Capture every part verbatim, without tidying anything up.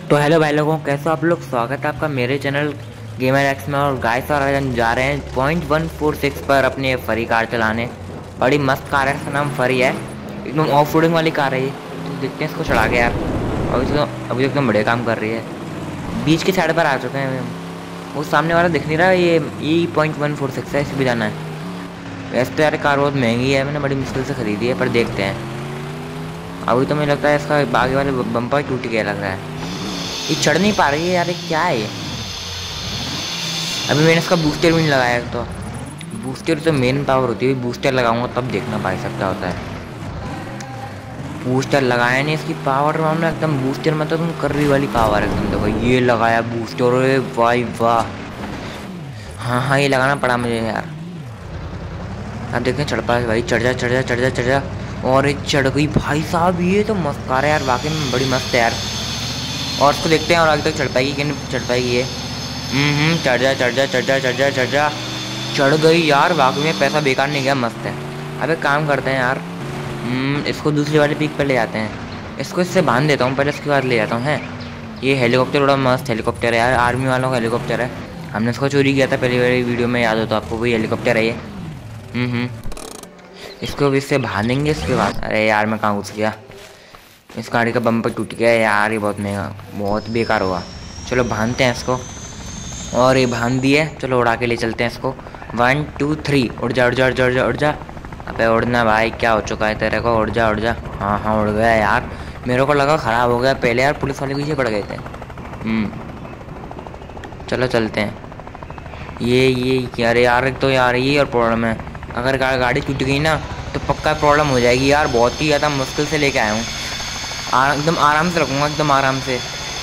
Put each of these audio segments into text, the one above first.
तो हेलो भाई लोगों, कैसे हो आप लोग। स्वागत है आपका मेरे चैनल गेमर एक्स में। और गाइस और आज जा रहे हैं पॉइंट वन फोर सिक्स पर अपने फरी कार चलाने। बड़ी मस्त कार है, इसका नाम फरी है। एकदम ऑफ रोडिंग वाली कार है ये। तो देखते हैं इसको चला के यार। अभी तो अभी तो एकदम बढ़िया काम कर रही है। बीच की साइड पर आ चुके हैं हम। वो सामने वाला दिख नहीं रहा, ये E point one four six है, इसे भी जाना है। वैसे तो यार कार बहुत महंगी है, मैंने बड़ी मुश्किल से ख़रीदी है, पर देखते हैं। अभी तो मुझे लगता है इसका आगे वाले बम्पर टूट गया लग रहा है। ये चढ़ नहीं पा रही है यार, ये क्या है ये। अभी मैंने इसका बूस्टर भी नहीं लगाया। तो बूस्टर तो मेन पावर होती है, बूस्टर लगाऊंगा तब देखना भाई सब क्या होता है। बूस्टर लगाया नहीं, इसकी पावर मामला एकदम बूस्टर में तो तुम कर रही वाली पावर एकदम। देखो ये लगाया बूस्टर, वाह वाह। हाँ हाँ ये लगाना पड़ा मुझे यार। अब देखते हैं चढ़ पाए भाई। चढ़ जा चढ़ जा चढ़ जा चढ़ जा। और ये चढ़ गई भाई साहब, ये तो मस्त कार है यार, वाकई में बड़ी मस्त है यार। और उसको देखते हैं और आगे तक चढ़ पाएगी कि नहीं चढ़ पाएगी ये। हम्म चढ़ जा चढ़ जा चढ़ जा चढ़ जा चढ़ जा। चढ़ गई यार, वाकई में पैसा बेकार नहीं गया, मस्त है। अब एक काम करते हैं यार, इसको दूसरी वाले पीक पर ले जाते हैं। इसको इससे बांध देता हूँ पहले, उसके बाद ले जाता हूँ। है ये हेलीकॉप्टर बड़ा मस्त हेलीकॉप्टर है यार, आर्मी वालों का हेलीकॉप्टर है। हमने इसको चोरी किया था पहली वाली वीडियो में, याद हो तो आपको। वही हेलीकॉप्टर है ये। हम्म इसको भी इससे बांधेंगे इसके बाद। अरे यार मैं कहाँ घुस गया। इस गाड़ी का बम्पर टूट गया यार, ये बहुत महंगा, बहुत बेकार हुआ। चलो बांधते हैं इसको। और ये बांध दिए, चलो उड़ा के ले चलते हैं इसको। वन टू थ्री, उड़ जा उड़ जा उड़ जा उड़ जा उड़ जा। अबे उड़ना भाई, क्या हो चुका है तेरे को। उड़ जा उड़ जा। हाँ हाँ उड़ गया यार। मेरे को लगा ख़राब हो गया पहले यार, पुलिस वाले पीछे पड़ गए थे। हम्म चलो चलते हैं। ये ये अरे यार तो यार ये और प्रॉब्लम है, अगर गा, गाड़ी टूट गई ना तो पक्का प्रॉब्लम हो जाएगी यार। बहुत ही ज़्यादा मुश्किल से लेके आया हूँ, एकदम आराम से रखूँगा, एकदम आराम से।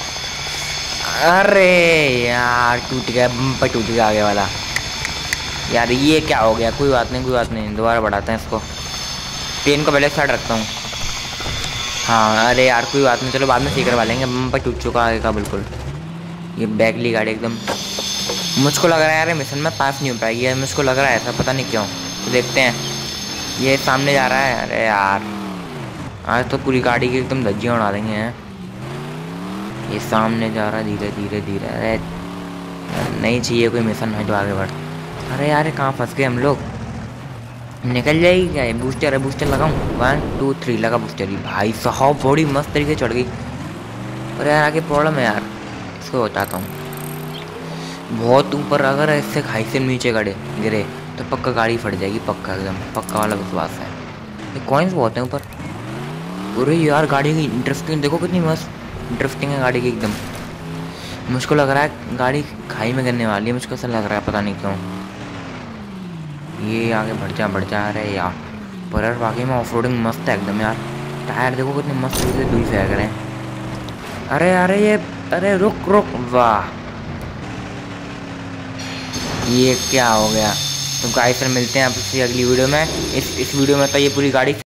अरे यार टूट गया, बम्पर टूट गया आगे वाला यार। ये क्या हो गया। कोई बात नहीं कोई बात नहीं, दोबारा बढ़ाते हैं इसको। पेन को पहले स्टार्ट रखता हूँ। हाँ अरे यार कोई बात नहीं, चलो बाद में सही करवा लेंगे। बम्पर टूट चुका आगे का बिल्कुल। ये बैकली गाड़ी एकदम। मुझको लग रहा है यार मिशन में पास नहीं हो पाएगी यार, मुझको लग रहा है ऐसा, पता नहीं क्यों। तो देखते हैं। ये सामने जा रहा है। अरे यार आज तो पूरी गाड़ी की एकदम धज्जियाँ उड़ा देंगे हैं। ये सामने जा रहा है धीरे धीरे धीरे। अरे नहीं चाहिए कोई मिशन है जो आगे बढ़। अरे यार कहाँ फंस गए हम लोग। निकल जाएगी क्या ये। बूस्टर है, बूस्टर लगाऊं। वन टू थ्री लगा बूस्टर। ही भाई साहब बड़ी मस्त तरीके चढ़ गई। अरे यार आगे प्रॉब्लम है यार, इसको बताता हूँ। बहुत ऊपर अगर इससे खाई से नीचे गड़े गिरे तो पक्का गाड़ी फट जाएगी, पक्का एकदम पक्का वाला विश्वास है। ये कॉइन्स बहुत हैं ऊपर। अरे यार गाड़ी की ड्रिफ्टिंग देखो कितनी मस्त ड्रिफ्टिंग है गाड़ी की एकदम। मुझको लग रहा है गाड़ी खाई में गिरने वाली है, मुझको ऐसा लग रहा है, पता नहीं क्यों। ये आगे बढ़ जा बढ़ जा रहे यार। पर यार वाकई में ऑफ रोडिंग मस्त है एकदम यार। टायर देखो कितने मस्त से दूर फेंक रहे हैं। अरे अरे ये अरे रुक रुक, वाह ये क्या हो गया। तो गाइस फिर मिलते हैं आपसे अगली वीडियो में। इस इस वीडियो में तो ये पूरी गाड़ी